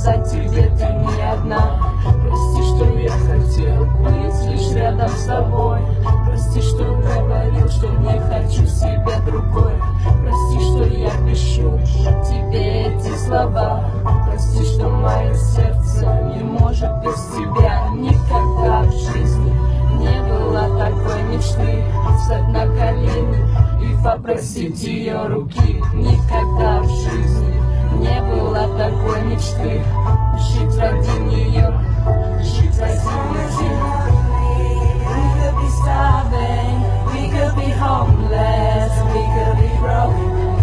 сказать тебе, ты не одна. Прости, что я хотел быть лишь рядом с тобой. Прости, что говорил, что не хочу себя другой. Прости, что я пишу тебе эти слова. Прости, что мое сердце не может без тебя. Никогда в жизни не было такой мечты встать на колени и попросить ее руки. Никогда в жизни не было такой мечты жить ради нее, жить ради людей. We could be starving, we could be homeless, we could be broke.